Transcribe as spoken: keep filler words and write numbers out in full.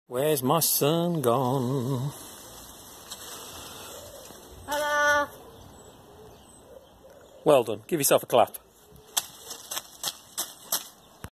Where's my son gone? Ta-da! Well done. Give yourself a clap.